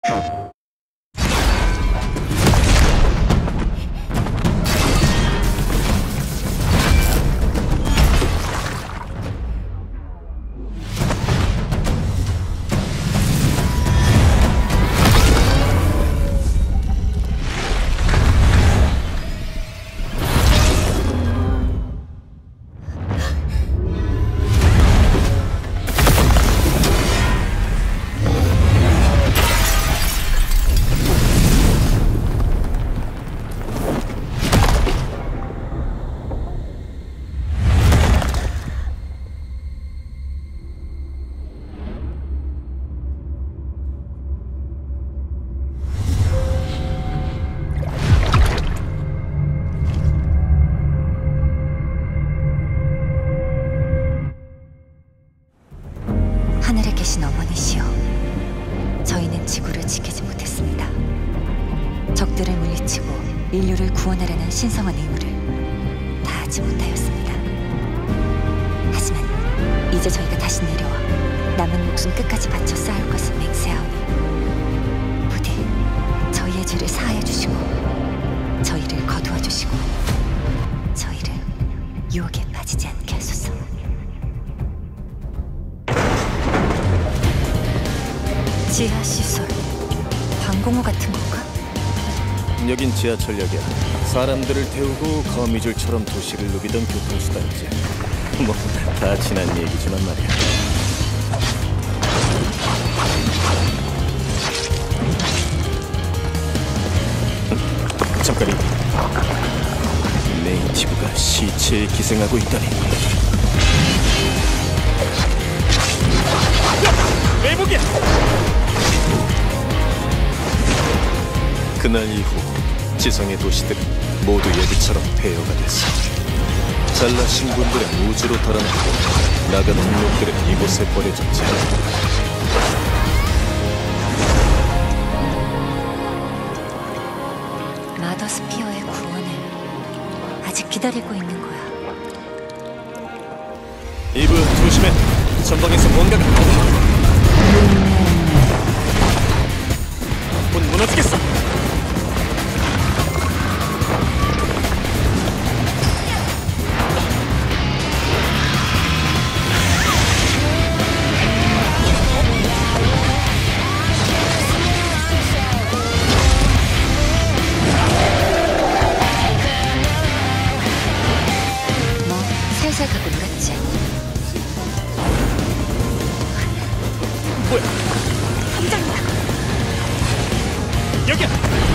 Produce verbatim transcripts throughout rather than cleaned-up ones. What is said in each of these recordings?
하늘에 계신 어머니시여, 저희는 지구를 지키지 못했습니다. 적들을 물리치고 인류를 구원하려는 신성한 의무를 다하지 못하였습니다. 하지만 이제 저희가 다시 내려와 남은 목숨 끝까지 바쳐 싸울 것을 맹세하오니 부디 저희의 죄를 사하여 주시고 저희를 거두어 주시고 저희를 유혹에 빠지지 않게 하소서. 지하 시설, 방공호 같은 건가? 여긴 지하철역이야. 사람들을 태우고 거미줄처럼 도시를 누비던 교통수단이지. 뭐 다 지난 얘기지만 말이야. 잠깐이. 네이티브가 시체에 기생하고 있다니. 매복이야! 그날 이후 지성의 도시들은 모두 예비처럼 폐허가 됐어. 잘나신 분들은 우주로 달아나고 나가는 놈들은 이곳에 버려졌지. 마더스피어의 구원을 아직 기다리고 있는 거야. 이브, 조심해. 전방에서 뭔가가 곧 무너지겠어. 뭐 살살 가고 놀았지. 뭐야? 함장이다. 여기야!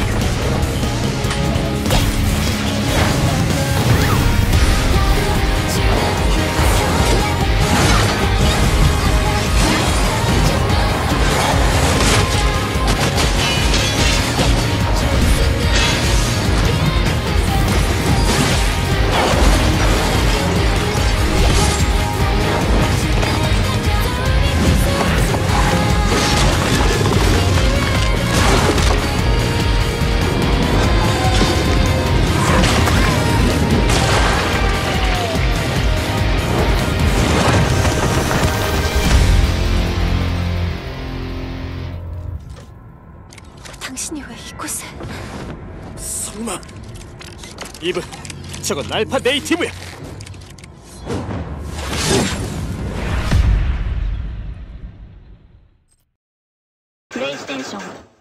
당신이 왜 이곳에? 설마 이브, 저건 알파 네이티브야. 플레이스테이션